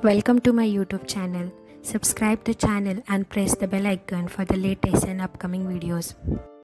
Welcome to my YouTube channel. Subscribe the channel and press the bell icon for the latest and upcoming videos.